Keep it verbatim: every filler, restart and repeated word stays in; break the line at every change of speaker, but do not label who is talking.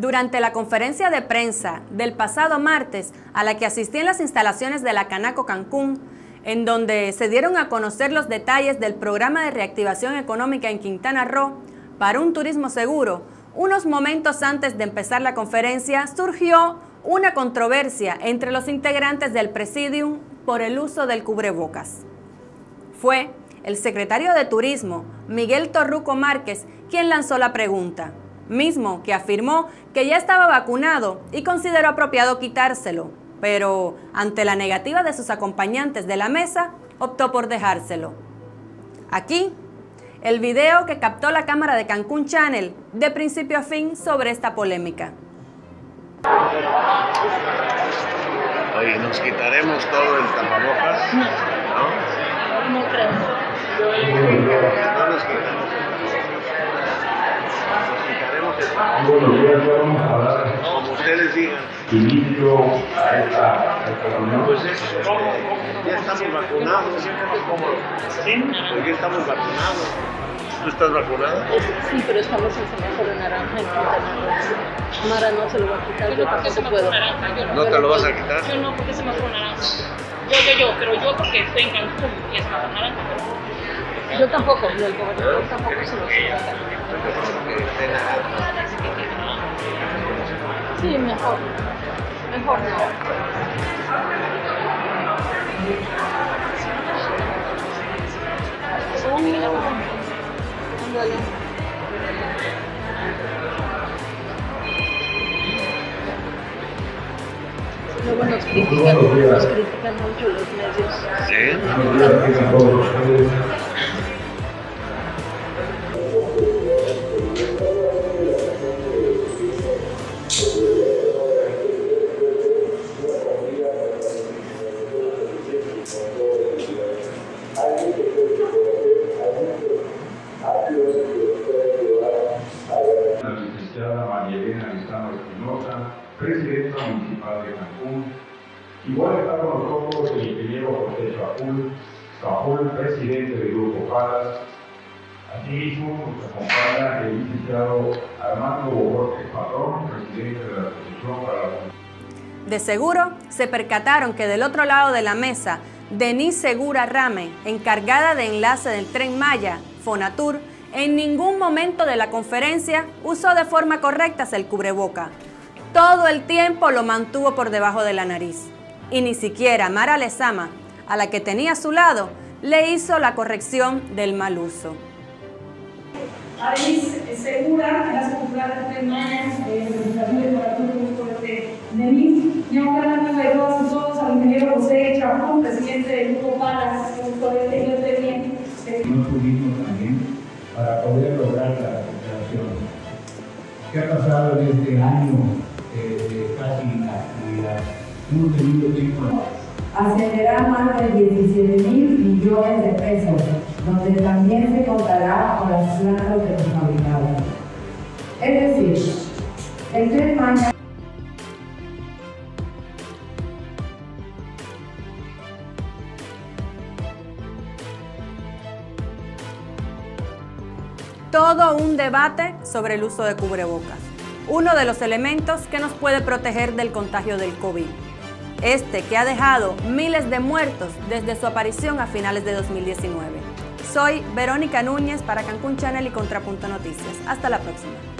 Durante la conferencia de prensa del pasado martes, a la que asistí en las instalaciones de la Canaco Cancún, en donde se dieron a conocer los detalles del programa de reactivación económica en Quintana Roo para un turismo seguro, unos momentos antes de empezar la conferencia surgió una controversia entre los integrantes del Presidium por el uso del cubrebocas. Fue el secretario de Turismo, Miguel Torruco Márquez, quien lanzó la pregunta, mismo que afirmó que ya estaba vacunado y consideró apropiado quitárselo, pero ante la negativa de sus acompañantes de la mesa, optó por dejárselo. Aquí, el video que captó la cámara de Cancún Channel de principio a fin sobre esta polémica.
Oye, ¿nos quitaremos todo el tapabocas?
No.
¿No?
No creo.
No nos quitamos el tapabocas. Como ustedes digan.
Inicio a esta reunión.
Pues es, ya estamos vacunados. ¿Sí? Pues ya estamos vacunados. ¿Tú estás vacunada?
Sí, pero estamos en semáforo naranja en Quintana Roo. Mara no se lo va a quitar, yo tampoco puedo.
¿No te lo vas a quitar?
Yo no, porque es semáforo naranja. Yo, yo, yo, pero yo porque estoy en Cancún y es semáforo naranja.
Yo tampoco, no, el gobernador tampoco se lo quiere. Sí, mejor. Mejor no. Oh, ándale. Luego nos critican, nos critican mucho los medios.
¿Sí?
La licenciada María Elena Lizano Espinosa, presidenta municipal de Cancún. Igual está con nosotros el ingeniero José Chapul, Chapul, presidente del Grupo Palas. Asimismo, nos acompaña el licenciado Armando Borges Padrón, presidente de la Asociación para la...
De seguro, se percataron que del otro lado de la mesa, Denise Segura Rame, encargada de enlace del Tren Maya, Fonatur, en ningún momento de la conferencia usó de forma correcta el cubreboca. Todo el tiempo lo mantuvo por debajo de la nariz. Y ni siquiera Mara Lezama, a la que tenía a su lado, le hizo la corrección del mal uso.
A Denise Segura, enlace cultural del Tren Maya, representación de Fonatur, de Denise, y a un gran amigo de todos y todos, al ingeniero José Chapul, presidente del Grupo Palas, de
No tuvimos también para poder lograr la recuperación. ¿Qué ha pasado en este año eh, de casi actividad? Hemos tenido tiempo.
Ascenderá más de diecisiete mil millones de pesos, donde también se contará con las plantas de los fabricados. Es decir, el Tren Maya.
Todo un debate sobre el uso de cubrebocas, uno de los elementos que nos puede proteger del contagio del COVID. Este que ha dejado miles de muertos desde su aparición a finales de dos mil diecinueve. Soy Verónica Núñez para Cancún Channel y Contrapunto Noticias. Hasta la próxima.